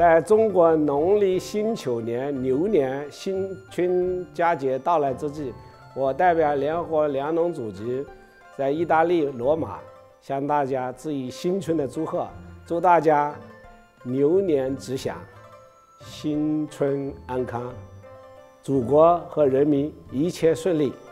在中国农历辛丑年牛年新春佳节到来之际，我代表联合国粮农组织，在意大利罗马向大家致以新春的祝贺，祝大家牛年吉祥，新春安康，祖国和人民一切顺利。